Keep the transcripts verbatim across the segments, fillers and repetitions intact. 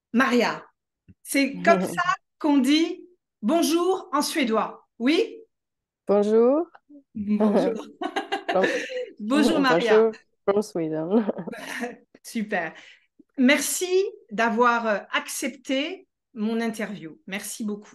Maria, c'est comme ça qu'on dit bonjour en suédois. Oui? Bonjour. Bonjour. From, Bonjour Maria. bonjour from Sweden. Super. Merci d'avoir euh, accepté mon interview. Merci beaucoup.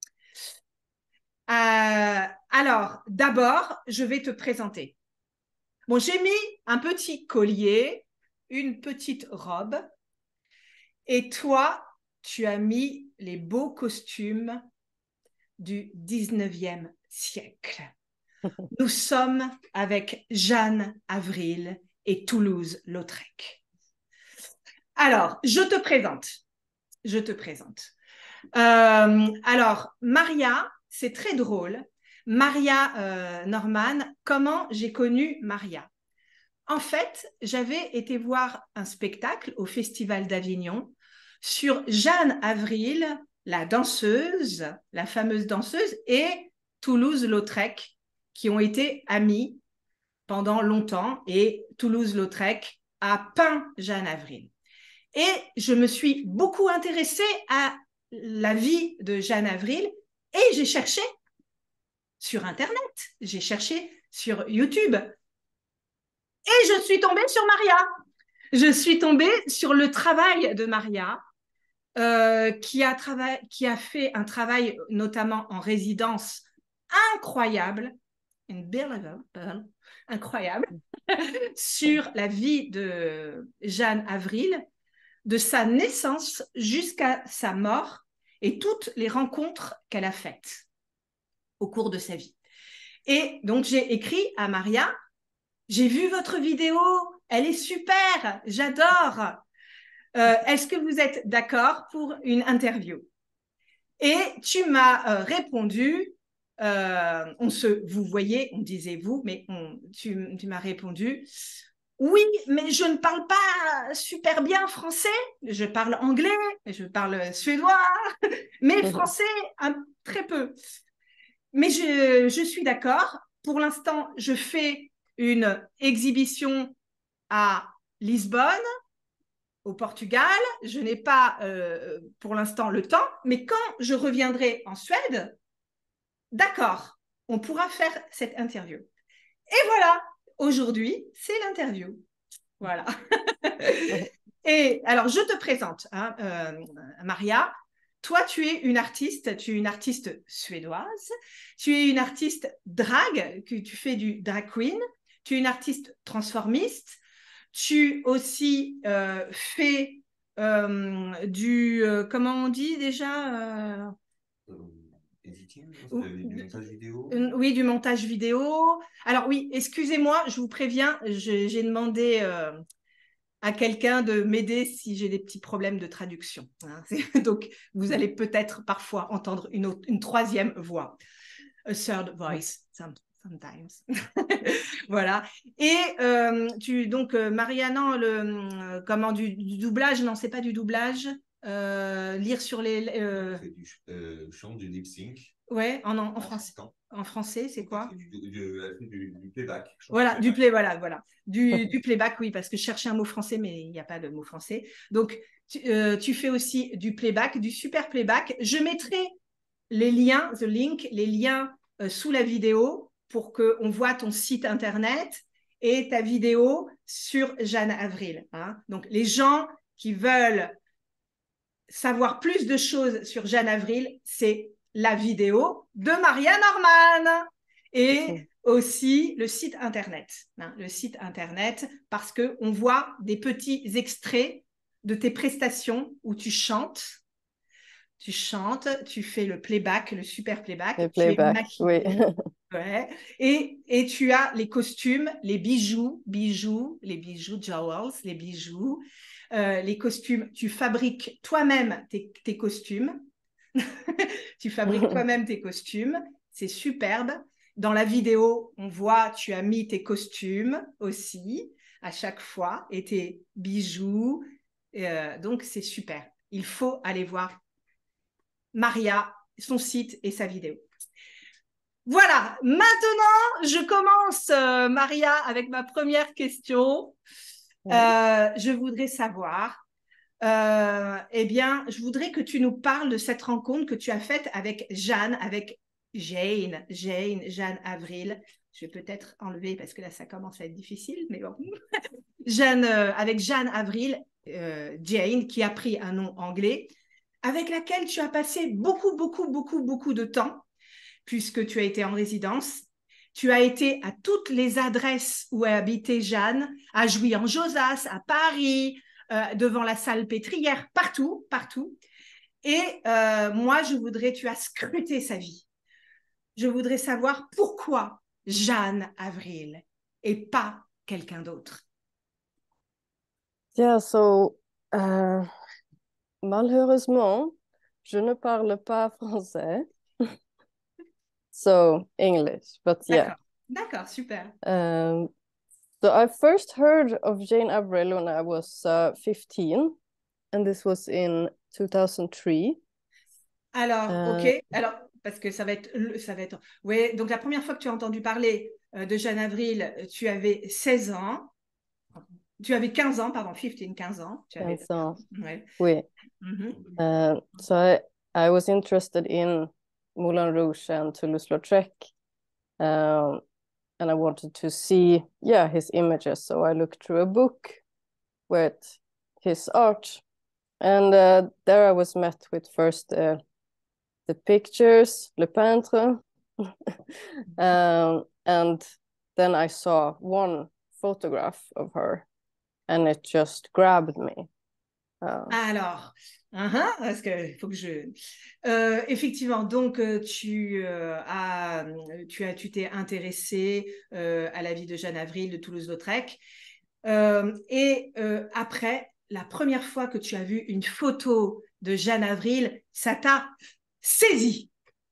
Euh, alors, d'abord, je vais te présenter. Bon, j'ai mis un petit collier, une petite robe, et toi, tu as mis les beaux costumes du dix-neuvième siècle. Nous sommes avec Jeanne Avril et Toulouse-Lautrec. Alors, je te présente. Je te présente. Euh, alors, Maria, c'est très drôle. Maria euh, Norman, comment j'ai connu Maria? En fait, j'avais été voir un spectacle au Festival d'Avignon sur Jeanne Avril, la danseuse, la fameuse danseuse, et Toulouse-Lautrec, qui ont été amis pendant longtemps. Et Toulouse-Lautrec a peint Jeanne Avril. Et je me suis beaucoup intéressée à la vie de Jeanne Avril et j'ai cherché sur Internet, j'ai cherché sur YouTube et je suis tombée sur Maria. Je suis tombée sur le travail de Maria, euh, qui, a travaillé, qui a fait un travail notamment en résidence incroyable, incroyable, sur la vie de Jeanne Avril, de sa naissance jusqu'à sa mort et toutes les rencontres qu'elle a faites au cours de sa vie. Et donc, j'ai écrit à Maria, j'ai vu votre vidéo, elle est super, j'adore. Euh, Est-ce que vous êtes d'accord pour une interview? Et tu m'as euh, répondu, euh, on se, vous voyez, on disait vous, mais on, tu, tu m'as répondu, oui, mais je ne parle pas super bien français. Je parle anglais, je parle suédois, mais français, un, très peu. Mais je, je suis d'accord. Pour l'instant, je fais une exhibition à Lisbonne, au Portugal. Je n'ai pas euh, pour l'instant le temps, mais quand je reviendrai en Suède, d'accord, on pourra faire cette interview. Et voilà, aujourd'hui, c'est l'interview. Voilà. Et alors, je te présente, hein, euh, Maria. Toi, tu es une artiste, tu es une artiste suédoise, tu es une artiste drag, que tu fais du drag queen, tu es une artiste transformiste, tu aussi euh, fais euh, du, euh, comment on dit déjà euh, Editing, du montage vidéo. Oui, du montage vidéo. Alors oui, excusez-moi, je vous préviens, j'ai demandé euh, à quelqu'un de m'aider si j'ai des petits problèmes de traduction. Hein. Donc, vous allez peut-être parfois entendre une, autre, une troisième voix. A third voice, sometimes. Voilà. Et euh, tu, donc, euh, Marianne, le, euh, comment, du, du doublage, non, c'est pas du doublage. Euh, lire sur les... Euh... C'est du euh, chant, du lip sync. Ouais, en, en, en français. En français, c'est quoi? du, du, du, du playback. Voilà, du play, voilà, voilà. Du, du playback, oui, parce que je cherchais un mot français, mais il n'y a pas de mot français. Donc, tu, euh, tu fais aussi du playback, du super playback. Je mettrai les liens, the link, les liens euh, sous la vidéo pour qu'on voit ton site internet et ta vidéo sur Jeanne Avril. Hein. Donc, les gens qui veulent savoir plus de choses sur Jeanne Avril, c'est la vidéo de Maria Norman et aussi le site internet. Hein, le site internet, parce qu'on voit des petits extraits de tes prestations où tu chantes. Tu chantes, tu fais le playback, le super playback, Le tu es playback, oui. maquillée. Ouais. Et, et tu as les costumes, les bijoux, bijoux, les bijoux, jewels, les bijoux, euh, les costumes. Tu fabriques toi-même tes, tes costumes. Tu fabriques toi-même tes costumes. C'est superbe. Dans la vidéo, on voit, tu as mis tes costumes aussi à chaque fois et tes bijoux. Euh, donc, c'est super. Il faut aller voir Maria, son site et sa vidéo. Voilà, maintenant, je commence, euh, Maria, avec ma première question. Oui. Euh, je voudrais savoir, euh, eh bien, je voudrais que tu nous parles de cette rencontre que tu as faite avec Jeanne, avec Jane, Jane, Jeanne Avril. Je vais peut-être enlever parce que là, ça commence à être difficile, mais bon. Jeanne, euh, avec Jeanne Avril, euh, Jane, qui a pris un nom anglais, avec laquelle tu as passé beaucoup, beaucoup, beaucoup, beaucoup de temps, puisque tu as été en résidence. Tu as été à toutes les adresses où habitait Jeanne, à Jouy-en-Josas, à Paris, euh, devant la salle pétrière, partout, partout. Et euh, moi, je voudrais, tu as scruté sa vie. Je voudrais savoir pourquoi Jeanne Avril et pas quelqu'un d'autre. Yeah, so uh, malheureusement, je ne parle pas français. So English, but yeah. D'accord, d'accord, super. Um, so I first heard of Jane Avril when I was uh, fifteen, and this was in two thousand three. Alors, Uh, ok, alors parce que ça va être, ça va être. Oui, donc la première fois que tu as entendu parler euh, de Jeanne Avril, tu avais seize ans. Tu avais quinze ans, pardon, quinze, quinze ans. Tu avais... quinze ans. Ouais. Oui. Mm-hmm. Uh, so I, I was interested in Moulin Rouge and Toulouse-Lautrec. Um, and I wanted to see, yeah, his images. So I looked through a book with his art. And uh, there I was met with first uh, the pictures, Le Peintre. um, and then I saw one photograph of her and it just grabbed me. Uh, Alors, uh-huh, parce que faut que je. Euh, effectivement, donc euh, tu euh, as, tu as, tu t'es intéressé euh, à la vie de Jeanne Avril de Toulouse-Lautrec, euh, et euh, après, la première fois que tu as vu une photo de Jeanne Avril, ça t'a saisi.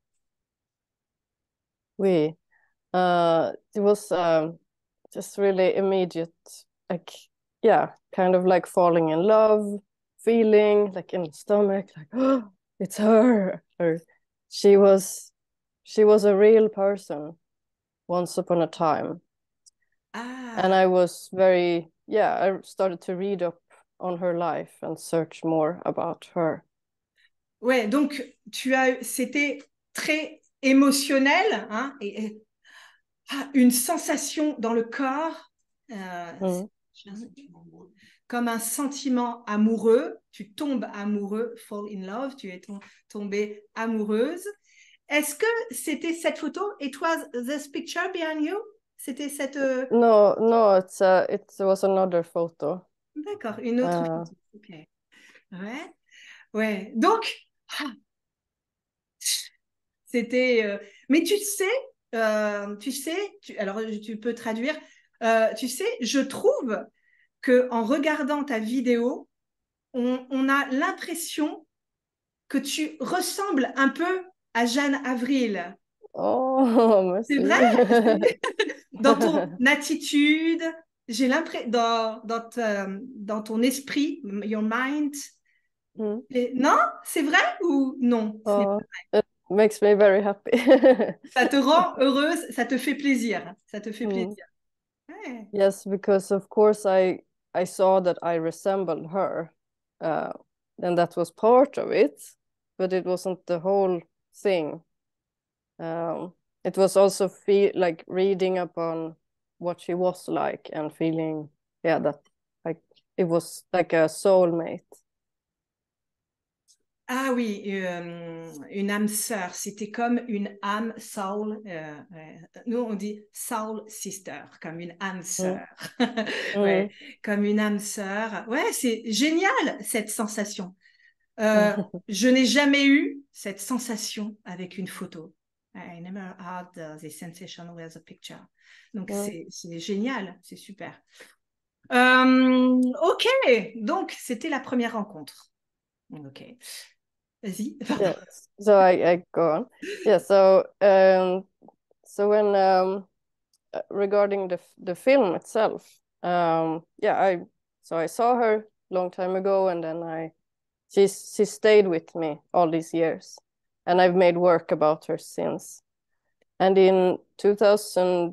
Oui, uh, it was um, just really immediate, like yeah, kind of like falling in love. Feeling like in the stomach, like, oh, it's her. Or she was, she was a real person once upon a time. Ah. And I was very, yeah, I started to read up on her life and search more about her. Ouais, donc tu as, c'était très émotionnel, hein, et, et ah, une sensation dans le corps. Euh, mm. Comme un sentiment amoureux, tu tombes amoureux, fall in love, tu es tombée amoureuse. Est-ce que c'était cette photo? It was this picture behind you? C'était cette... Euh... No, no, it's a, it was another photo. D'accord, une autre uh... photo. Ok. Ouais, ouais. Donc, ah, c'était... Euh... Mais tu sais, euh, tu sais, tu... alors tu peux traduire, euh, tu sais, je trouve qu'en regardant ta vidéo, on, on a l'impression que tu ressembles un peu à Jeanne Avril. Oh, merci. C'est vrai? Dans ton attitude, j'ai l'impression, dans, dans, dans ton esprit, your mind. Mm. Et, non? C'est vrai ou non? Oh, it makes me very happy. Ça te rend heureuse, ça te fait plaisir. Ça te fait mm. plaisir. Ouais. Yes, because of course I I saw that I resembled her, uh, and that was part of it, but it wasn't the whole thing. Um, it was also feel like reading upon what she was like and feeling, yeah, that like it was like a soulmate. Ah oui, euh, une âme sœur. C'était comme une âme soul. Euh, euh, nous, on dit soul sister, comme une âme sœur. Mm. Ouais, mm. Comme une âme sœur. Ouais, c'est génial cette sensation. Euh, je n'ai jamais eu cette sensation avec une photo. I never had the sensation with a picture. Donc mm. c'est génial, c'est super. Euh, ok, donc c'était la première rencontre. Ok. Vas-y. Yes. So I, I go on. Yeah. So um, so when um, regarding the the film itself, um, yeah, I so I saw her long time ago, and then I she she stayed with me all these years, and I've made work about her since. And in two thousand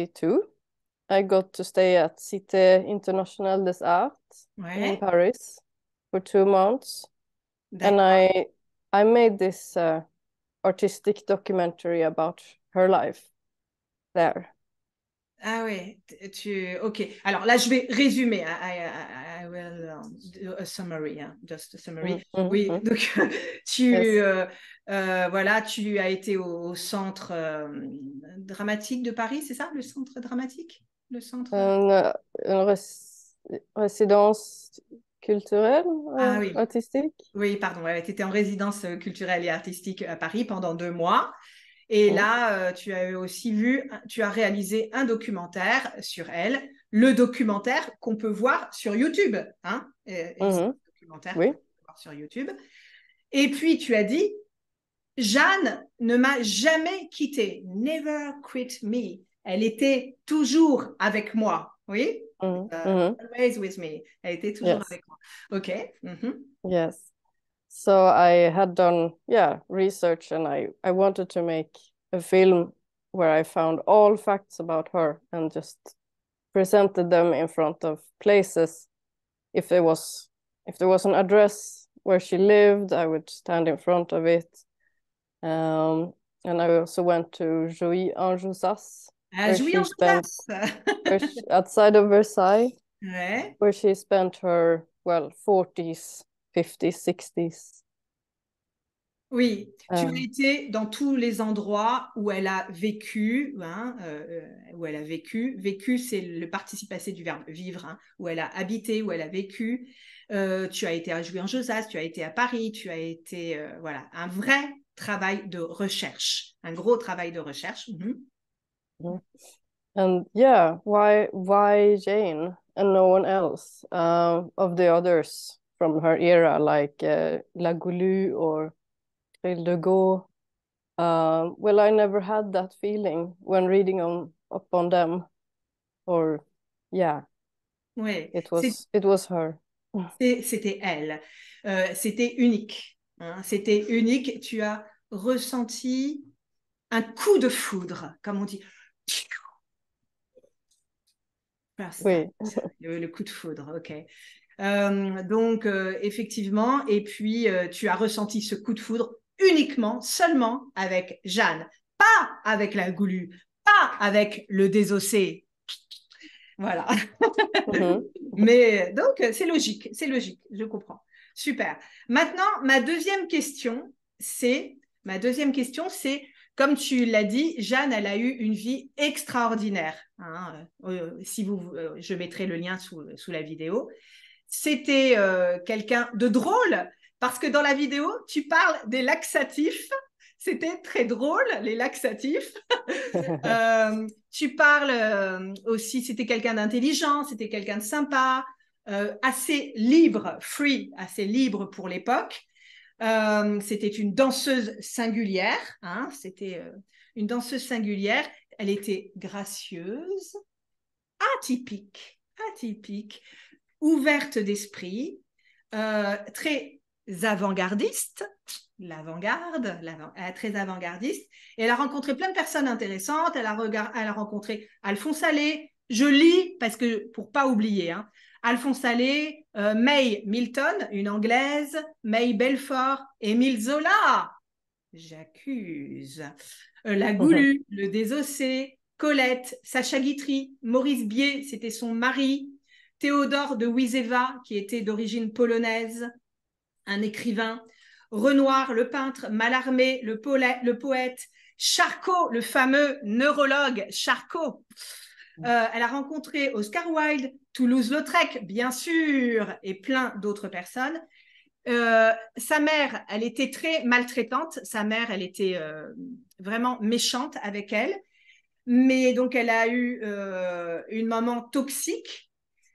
twenty-two, I got to stay at Cité Internationale des Arts ouais. in Paris. for two months, and I I made this uh, artistic documentary about her life there. Ah ouais, tu... Ok. Alors là, je vais résumer. I, I, I will do a summary, hein, just a summary. Mm -hmm. Oui, donc tu, Yes. euh, euh, voilà, tu as été au, au centre euh, dramatique de Paris, c'est ça, le centre dramatique, le centre. Une, une réc résidence culturelle, ah, euh, oui. artistique. Oui, pardon. Ouais, tu étais en résidence culturelle et artistique à Paris pendant deux mois. Et Mm. là, euh, tu as aussi vu, tu as réalisé un documentaire sur elle, le documentaire qu'on peut voir sur YouTube. Hein, et, et Mm-hmm. documentaire oui. qu'on peut voir sur YouTube. Et puis, tu as dit, Jeanne ne m'a jamais quitté. Never quit me. Elle était toujours avec moi. Oui? Mm-hmm. Uh, always with me. Elle était toujours yes. avec moi. OK. Mm-hmm. Yes. So I had done, yeah, research, and I, I wanted to make a film where I found all facts about her and just presented them in front of places. If there was, if there was an address where she lived, I would stand in front of it. Um, and I also went to Jouy-en-Josas, Ah, where she spent, where she, outside of Versailles, ouais. where she spent her, well, forties, fifties, sixties. Oui, tu as Um, été dans tous les endroits où elle a vécu, hein, euh, où elle a vécu. Vécu, c'est le participe passé du verbe vivre, hein, où elle a habité, où elle a vécu. Euh, tu as été à Jouy-en-Josas, tu as été à Paris, tu as été, euh, voilà, un vrai travail de recherche, un gros travail de recherche. Mm-hmm. And yeah, why why Jane and no one else uh, of the others from her era, like uh, La Goulue or Thrill de Go? Uh, well, I never had that feeling when reading on up on them, or yeah, ouais. it was it was her. C'était elle, euh, c'était unique, hein, c'était unique. Tu as ressenti un coup de foudre, comme on dit. Oui. le, le coup de foudre, ok. Euh, donc, euh, effectivement, et puis euh, tu as ressenti ce coup de foudre uniquement, seulement avec Jeanne, pas avec la Goulue, pas avec le désossé. Voilà. Mm-hmm. Mais donc, c'est logique, c'est logique, je comprends. Super. Maintenant, ma deuxième question, c'est, ma deuxième question, c'est, comme tu l'as dit, Jeanne, elle a eu une vie extraordinaire. Hein. Euh, si vous, euh, je mettrai le lien sous, sous la vidéo. C'était euh, quelqu'un de drôle, parce que dans la vidéo, tu parles des laxatifs. C'était très drôle, les laxatifs. euh, tu parles euh, aussi, c'était quelqu'un d'intelligent, c'était quelqu'un de sympa, euh, assez libre, free, assez libre pour l'époque. Euh, c'était une danseuse singulière, hein, c'était euh, une danseuse singulière. Elle était gracieuse, atypique, atypique, ouverte d'esprit, euh, très avant-gardiste, l'avant-garde, l'avant, très avant-gardiste. Et elle a rencontré plein de personnes intéressantes. Elle a, regard, elle a rencontré Alphonse Allais. Je lis parce que pour pas oublier, hein, Alphonse Allais, euh, May Milton, une anglaise, May Belfort, Émile Zola. J'accuse. Euh, la Goulue, le désossé, Colette, Sacha Guitry, Maurice Bier, c'était son mari, Théodore de Wyzewa, qui était d'origine polonaise, un écrivain, Renoir, le peintre, Mallarmé, le, le poète, Charcot, le fameux neurologue Charcot. Euh, elle a rencontré Oscar Wilde, Toulouse-Lautrec, bien sûr, et plein d'autres personnes. Euh, sa mère, elle était très maltraitante. Sa mère, elle était euh, vraiment méchante avec elle. Mais donc, elle a eu euh, une maman toxique.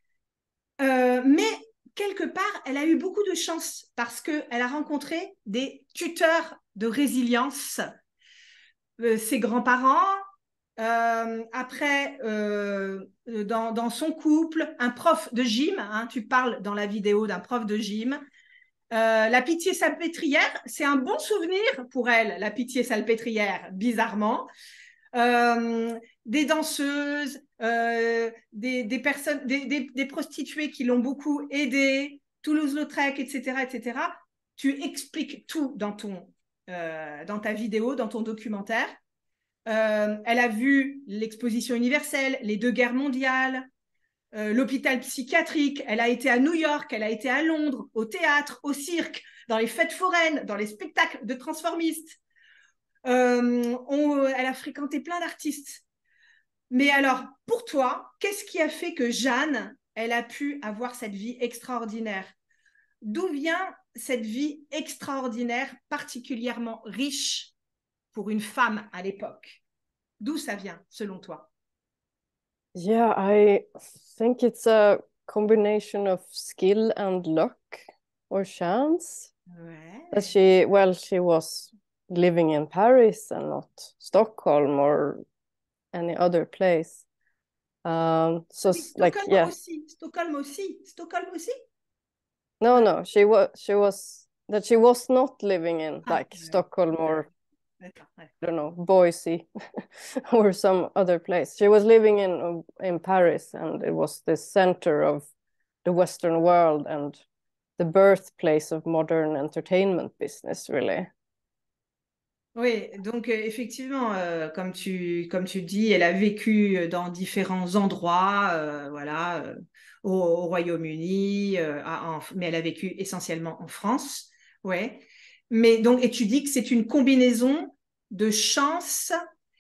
Euh, mais quelque part, elle a eu beaucoup de chance parce qu'elle a rencontré des tuteurs de résilience. Euh, ses grands-parents, euh, après, euh, dans, dans son couple, un prof de gym, hein, tu parles dans la vidéo d'un prof de gym. Euh, la Pitié-Salpêtrière, c'est un bon souvenir pour elle, la Pitié-Salpêtrière, bizarrement. Euh, des danseuses, euh, des, des personnes, des, des, des prostituées qui l'ont beaucoup aidée. Toulouse-Lautrec, et cetera, et cetera. Tu expliques tout dans, ton, euh, dans ta vidéo, dans ton documentaire. Euh, elle a vu l'exposition universelle, les deux guerres mondiales, euh, l'hôpital psychiatrique. Elle a été à New York, elle a été à Londres, au théâtre, au cirque, dans les fêtes foraines, dans les spectacles de transformistes. Euh, on, elle a fréquenté plein d'artistes. Mais alors, pour toi, qu'est-ce qui a fait que Jeanne, elle a pu avoir cette vie extraordinaire? D'où vient cette vie extraordinaire, particulièrement riche pour une femme à l'époque? D'où ça vient, selon toi? Yeah, I think it's a combination of skill and luck or chance. Ouais. That she, well, she was living in Paris and not Stockholm or any other place. Um, so Oui, like, Stockholm yeah. aussi, Stockholm aussi, Stockholm aussi. No, no, she was, she was, that she was not living in Ah, like ouais. Stockholm or D'accord, ouais. I don't know, Boise or some other place. She was living in in Paris, and it was the center of the Western world and the birthplace of modern entertainment business, really. Oui, donc euh, effectivement, euh, comme tu, comme tu dis, elle a vécu dans différents endroits, euh, voilà, euh, au, au Royaume-Uni, euh, à- en- mais elle a vécu essentiellement en France, ouais. Mais donc, et tu dis que c'est une combinaison de chance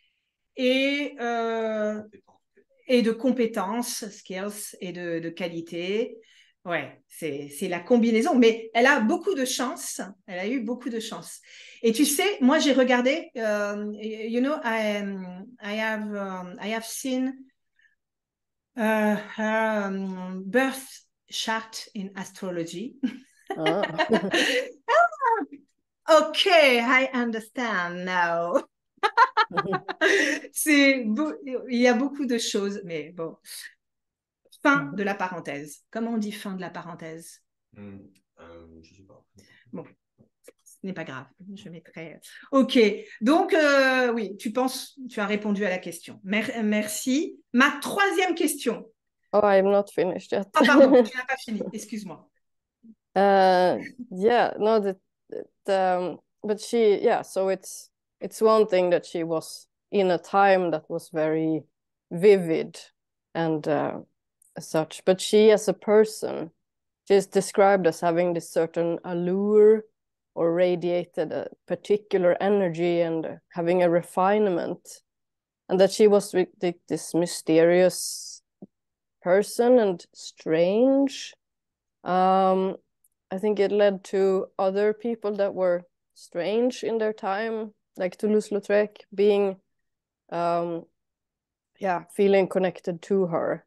et, euh, et de compétences, skills et de, de qualité. Ouais, c'est, c'est la combinaison. Mais elle a beaucoup de chance. Elle a eu beaucoup de chance. Et tu sais, moi, j'ai regardé, euh, you know, I, I have, um, I have seen uh, her um, birth chart in astrology. Ah. Okay, I understand now. C'est beau, il y a beaucoup de choses, mais bon. Fin de la parenthèse. Comment on dit fin de la parenthèse? Hmm, euh, je sais pas. Bon, ce n'est pas grave. Je mettrai. Ok. Donc, euh, oui, tu penses, tu as répondu à la question. Mer- merci. Ma troisième question. Oh, I'm not finished yet. Ah, pardon, tu n'as pas fini. Excuse-moi. uh, yeah, no, that, that um, but she, yeah, so it's it's one thing that she was in a time that was very vivid and uh, such, but she as a person, she's described as having this certain allure or radiated a particular energy and having a refinement, and that she was this mysterious person and strange. Um, I think it led to other people that were strange in their time, like Toulouse-Lautrec, being, um, yeah, feeling connected to her.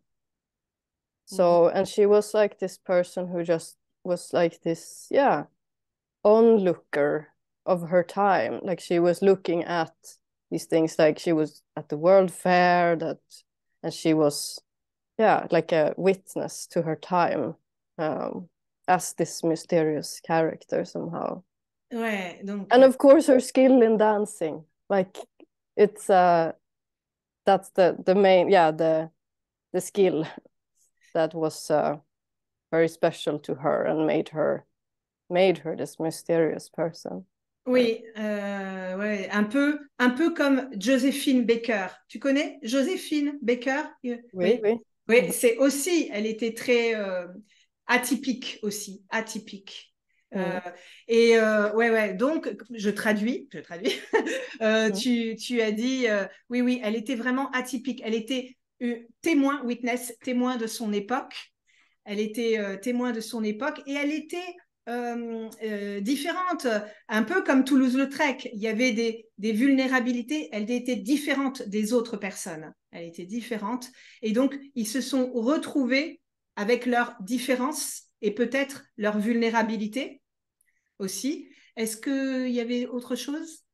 So, and she was like this person who just was like this, yeah, onlooker of her time. Like she was looking at these things, like she was at the World Fair, that, and she was, yeah, like a witness to her time, um, as this mysterious character somehow. Ouais, donc. And of course, her skill in dancing, like it's uh, that's the the main, yeah, the the skill that was uh, very special to her and made her made her this mysterious person. Oui, euh, ouais, un peu, un peu comme Joséphine Baker. Tu connais Joséphine Baker? Oui, oui. oui. Oui, c'est aussi, elle était très euh, atypique aussi, atypique. Euh, Mm. et euh, ouais, ouais, donc je traduis, je traduis. euh, Mm. tu, tu as dit, euh, oui, oui, elle était vraiment atypique. Elle était euh, témoin, witness, témoin de son époque. Elle était euh, témoin de son époque et elle était euh, euh, différente, un peu comme Toulouse-Lautrec. Il y avait des, des vulnérabilités, elle était différente des autres personnes. Elle était différente. Et donc, ils se sont retrouvés avec leurs différences et peut-être leur vulnérabilité aussi. Est-ce qu'il y avait autre chose?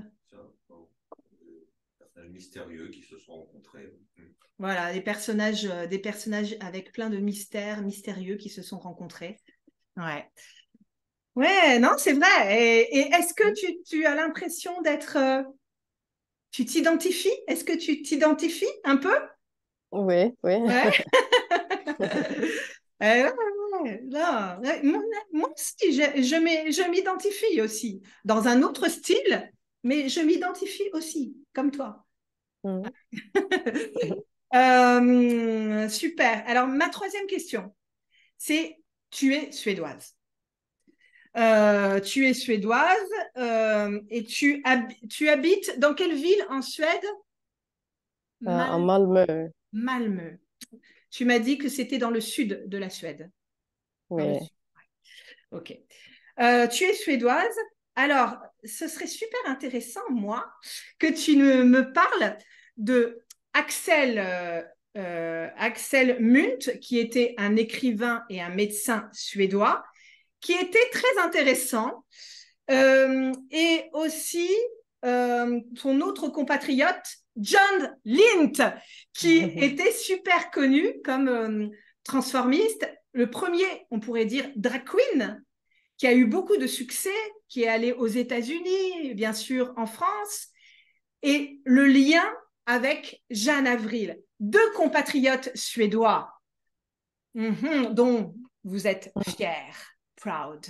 Personnages mystérieux qui se sont rencontrés. Voilà, des personnages, des personnages avec plein de mystères, mystérieux qui se sont rencontrés. Ouais. Ouais, non, c'est vrai. Et, et est-ce que tu, tu as l'impression d'être... Euh, tu t'identifies? Est-ce que tu t'identifies un peu? Oui, oui. Ouais. Euh, ouais, là, ouais, moi, moi aussi, je, je je m'identifie aussi dans un autre style, mais je m'identifie aussi, comme toi. Mm. Euh, super. Alors, ma troisième question, c'est, tu es suédoise. Euh, tu es suédoise euh, et tu, hab tu habites dans quelle ville en Suède? Uh, à Mal Malmö. Malmö. Tu m'as dit que c'était dans le sud de la Suède. Dans le Oui. sud. Ok. Euh, tu es suédoise. Alors, ce serait super intéressant, moi, que tu ne me parles de Axel, euh, euh, Axel Munt, qui était un écrivain et un médecin suédois, qui était très intéressant. Euh, et aussi euh, ton autre compatriote, John Lint, qui était super connu comme euh, transformiste. Le premier, on pourrait dire, drag queen, qui a eu beaucoup de succès, qui est allé aux États-Unis, bien sûr en France, et le lien avec Jeanne Avril, deux compatriotes suédois mm-hmm, dont vous êtes fiers, proud.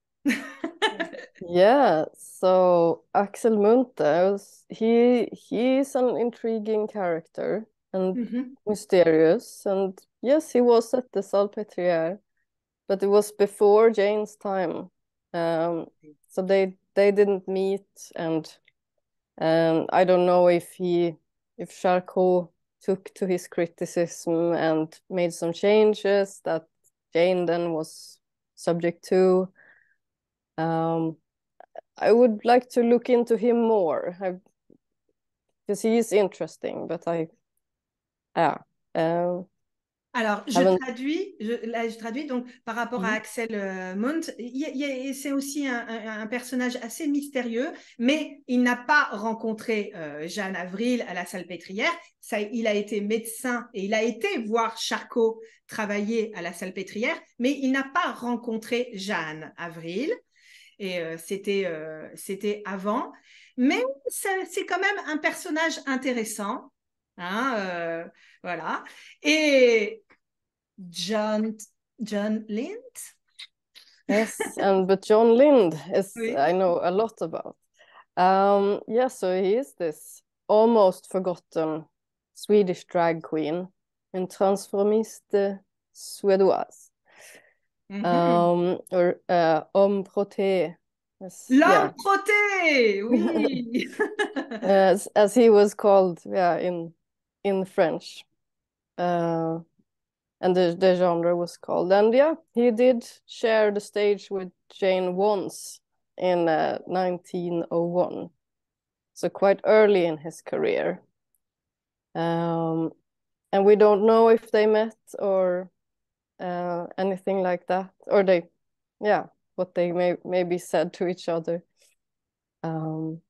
Yeah, so Axel Munthe, he he's an intriguing character and mm-hmm. mysterious, and yes, he was at the Salpêtrière, but it was before Jane's time, um, so they they didn't meet, and um, I don't know if he if Charcot took to his criticism and made some changes that Jane then was subject to. Um, I would like to look into him more because he is interesting, but I, yeah. Um, Alors, je haven't... traduis, je, là, je traduis donc par rapport à Mhm. Axel euh, Munt. C'est aussi un, un, un, personnage assez mystérieux, mais il n'a pas rencontré euh, Jeanne Avril à la Salpêtrière. Ça, il a été médecin et il a été voir Charcot travailler à la Salpêtrière, mais il n'a pas rencontré Jeanne Avril. Et euh, c'était euh, c'était avant. Mais c'est quand même un personnage intéressant. Hein, euh, voilà. Et John, John Lint? Yes, and but John Lind is Oui. I know a lot about. Um, yeah, so he is this almost forgotten Swedish drag queen, une transformiste suédoise. Mm-hmm. Um, or uh, homme protégé. L'homme yeah. protégé, oui. as as he was called, yeah, in in French, uh, and the the genre was called. And yeah, he did share the stage with Jane once in uh, nineteen oh one, so quite early in his career. Um, and we don't know if they met or uh, anything like that, or they, yeah, what they may maybe said to each other. Um,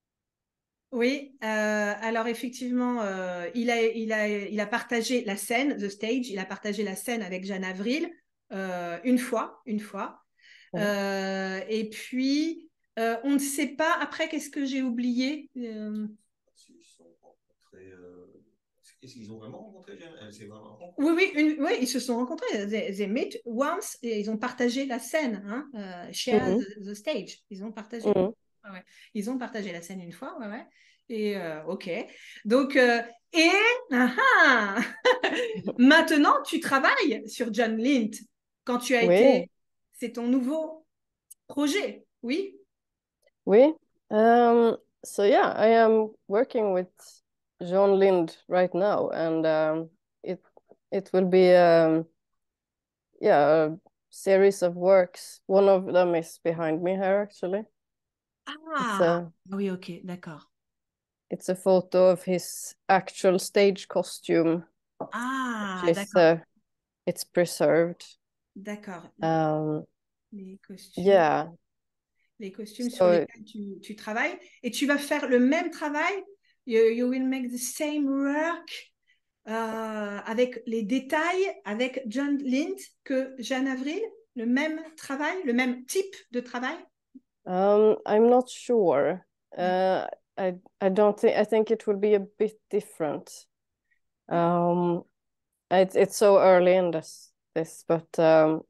Oui, euh, alors effectivement, euh, il, a, il, a, il a partagé la scène, the stage, il a partagé la scène avec Jeanne Avril euh, une fois, une fois. Ouais. Euh, et puis, euh, on ne sait pas, après, qu'est-ce que j'ai oublié euh... Ils se sont rencontrés, euh... Est-ce qu'ils ont vraiment rencontré Jeanne? Elle s'est vraiment rencontrée? Oui, oui, une, oui, ils se sont rencontrés. They, they met once et ils ont partagé la scène, hein, uh, share mm-hmm. the, the stage. Ils ont partagé. Mm-hmm. Ouais, ouais. Ils ont partagé la scène une fois, ouais, ouais. Et euh, ok. Donc, euh, et ah, maintenant, tu travailles sur John Lint quand tu as oui. été. C'est ton nouveau projet, oui? Oui. Um, so yeah, I am working with John Lind right now, and um, it it will be um, yeah a series of works. One of them is behind me here, actually. Ah, a, oui, ok, d'accord. It's a photo of his actual stage costume. Ah, d'accord. Uh, it's preserved. D'accord. Um, Les costumes. Yeah. Les costumes so, sur lesquels tu, tu travailles. Et tu vas faire le même travail. You, you will make the same work euh, avec les détails, avec John Lint que Jeanne Avril. Le même travail, le même type de travail. Um, I'm not sure. Uh, I I don't think I think it will be a bit different. Um, it, it's so early in this this, but um,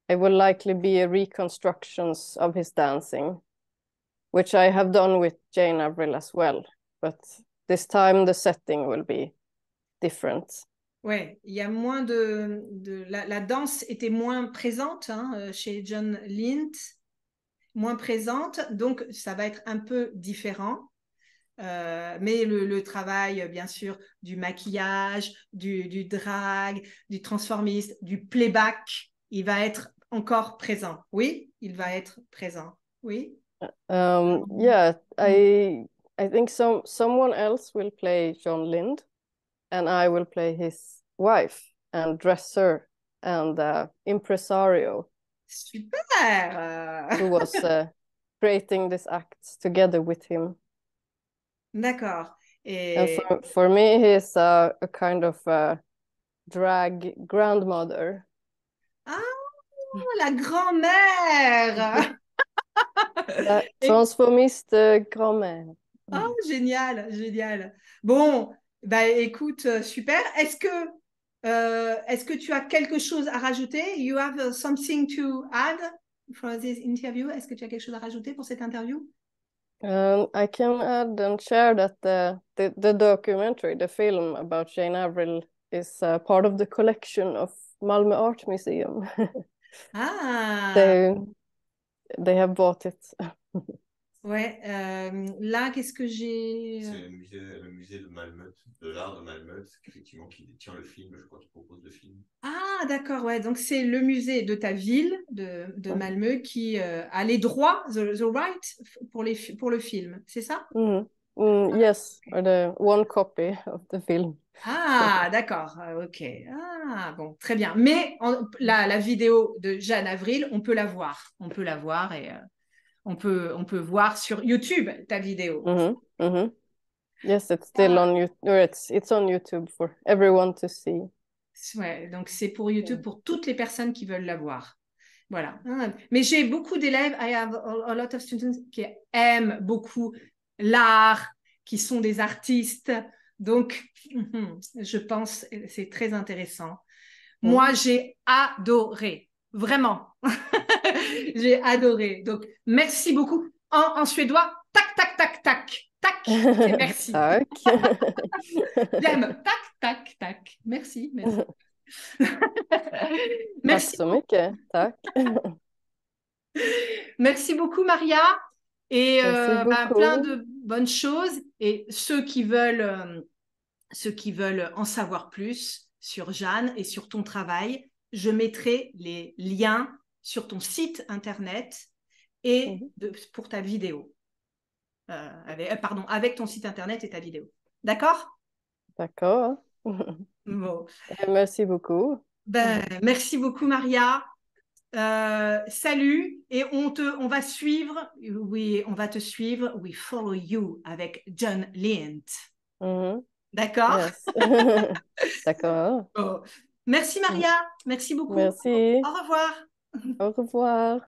it will likely be a reconstructions of his dancing, which I have done with Jane Avril as well. But this time the setting will be different. Ouais, il y a moins de, de la, la danse était moins présente hein, chez John Lynch, moins présente, donc ça va être un peu différent. Euh, mais le, le travail, bien sûr, du maquillage, du, du drag, du transformiste, du playback, il va être encore présent. Oui, il va être présent. Oui. Um, yeah, I I think some someone else will play John Lind, and I will play his wife and dresser and uh, impresario. Super. Who was uh, creating this act together with him. D'accord. Et... And for, for me, he's uh, a kind of uh, drag grandmother. Ah, la grand-mère. La transformiste grand-mère. Oh, génial, génial. Bon, bah écoute, euh, super. Est-ce que, euh, est-ce que tu as quelque chose à rajouter? You have uh, something to add for this interview? Est-ce que tu as quelque chose à rajouter pour cette interview? Um, I can add and share that the, the, the documentary, the film about Jane Avril, is uh, part of the collection of Malmö Art Museum. Ah, they, they have bought it. ouais. Euh, là, qu'est-ce que j'ai? C'est le musée, le musée de Malmö, de l'art de Malmö, effectivement, qui détient le film, je crois, qui propose le film. Ah, d'accord, ouais. Donc, c'est le musée de ta ville, de, de Malmö, qui euh, a les droits, the, the right, pour, les, pour le film. C'est ça? Mm. Mm, yes, or the one copy of the film. Ah, d'accord, ok. Ah, bon, très bien. Mais en, la, la vidéo de Jeanne Avril, on peut la voir. On peut la voir et euh, on, peut, on peut voir sur YouTube ta vidéo. Mm-hmm. Mm-hmm. Yes, it's still ah. on YouTube, or it's, it's on YouTube for everyone to see. Ouais, donc c'est pour YouTube pour toutes les personnes qui veulent la voir. Voilà. Ah, mais j'ai beaucoup d'élèves, I have a, a lot of students qui aiment beaucoup l'art, qui sont des artistes. Donc, je pense que c'est très intéressant. Mm. Moi, j'ai adoré, vraiment. J'ai adoré. Donc, merci beaucoup. En, en suédois, tac, tac, tac, tac. Tac, c'est merci. Tac. J'aime. Tac, tac, tac. Merci, merci. Merci. Tack så mycket. Tack. Merci beaucoup, Maria. Et euh, bah, plein de bonnes choses. Et ceux qui veulent, euh, ceux qui veulent en savoir plus sur Jeanne et sur ton travail, je mettrai les liens sur ton site internet et de, pour ta vidéo. Euh, avec, pardon, avec ton site internet et ta vidéo. D'accord? D'accord. Bon. Merci beaucoup. Ben, merci beaucoup, Maria. Euh, salut, et on te, on va suivre, oui, on va te suivre, we follow you avec John Lynch. Mm-hmm. D'accord? Yes. D'accord. Oh. Merci Maria, merci beaucoup. Merci. Au revoir. Au revoir.